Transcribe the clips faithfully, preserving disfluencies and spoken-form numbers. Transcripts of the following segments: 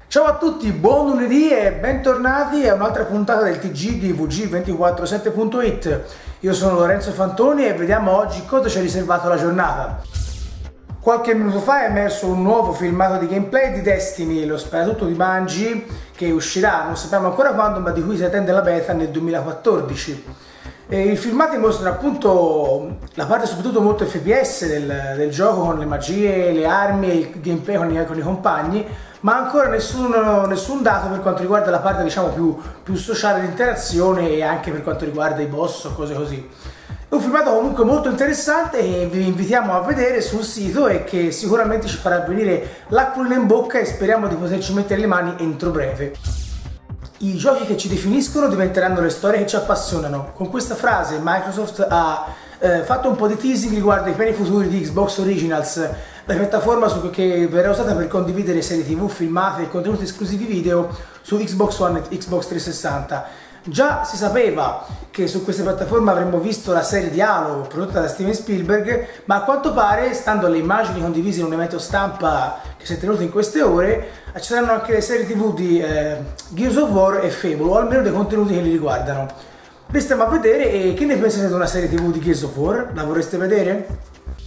Ciao a tutti, buon lunedì e bentornati a un'altra puntata del T G di V G ventiquattro sette punto it. Io sono Lorenzo Fantoni e vediamo oggi cosa ci ha riservato la giornata. Qualche minuto fa è emerso un nuovo filmato di gameplay di Destiny, lo sparatutto di Bungie, che uscirà, non sappiamo ancora quando, ma di cui si attende la beta nel duemilaquattordici. E il filmato mostra appunto la parte soprattutto molto F P S del, del gioco, con le magie, le armi e il gameplay con i, con i compagni, ma ancora nessun, nessun dato per quanto riguarda la parte diciamo più, più sociale di interazione e anche per quanto riguarda i boss o cose così. È un filmato comunque molto interessante che vi invitiamo a vedere sul sito e che sicuramente ci farà venire l'acquolina in bocca e speriamo di poterci mettere le mani entro breve. I giochi che ci definiscono diventeranno le storie che ci appassionano. Con questa frase Microsoft ha eh, fatto un po' di teasing riguardo ai piani futuri di Xbox Originals, la piattaforma su, che verrà usata per condividere serie tv, filmate e contenuti esclusivi video su Xbox One e Xbox trecentosessanta. Già si sapeva che su questa piattaforma avremmo visto la serie di Halo prodotta da Steven Spielberg, ma a quanto pare, stando alle immagini condivise in un evento stampa che si è tenuto in queste ore, ci saranno anche le serie tv di eh, Gears of War e Fable, o almeno dei contenuti che li riguardano. Restiamo a vedere. E che ne pensate di una serie tv di Gears of War? La vorreste vedere?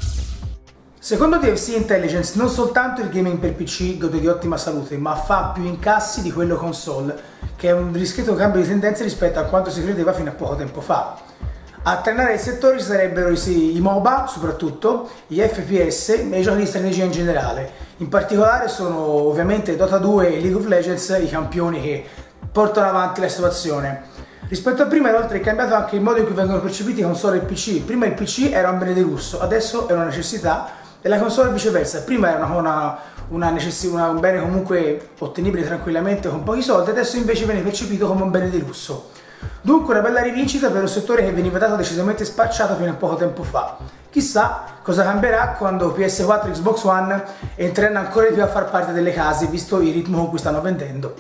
Secondo D F C Intelligence non soltanto il gaming per P C gode di ottima salute, ma fa più incassi di quello console, che è un discreto cambio di tendenza rispetto a quanto si credeva fino a poco tempo fa. A trainare il settore ci sarebbero i, i MOBA soprattutto, gli F P S e i giochi di strategia in generale. In particolare sono ovviamente Dota due e League of Legends i campioni che portano avanti la situazione. Rispetto a prima inoltre è cambiato anche il modo in cui vengono percepiti console e P C. Prima il P C era un bene di lusso, adesso è una necessità, e la console viceversa. Prima era una, una necessità, una, un bene comunque ottenibile tranquillamente con pochi soldi, adesso invece viene percepito come un bene di lusso. Dunque una bella rivincita per un settore che veniva dato decisamente spacciato fino a poco tempo fa. Chissà cosa cambierà quando P S quattro e Xbox One entreranno ancora di più a far parte delle case, visto il ritmo con cui stanno vendendo.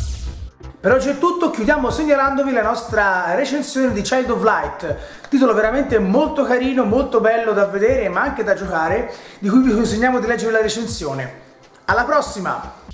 Per oggi è tutto, chiudiamo segnalandovi la nostra recensione di Child of Light, titolo veramente molto carino, molto bello da vedere ma anche da giocare, di cui vi consigliamo di leggere la recensione. Alla prossima!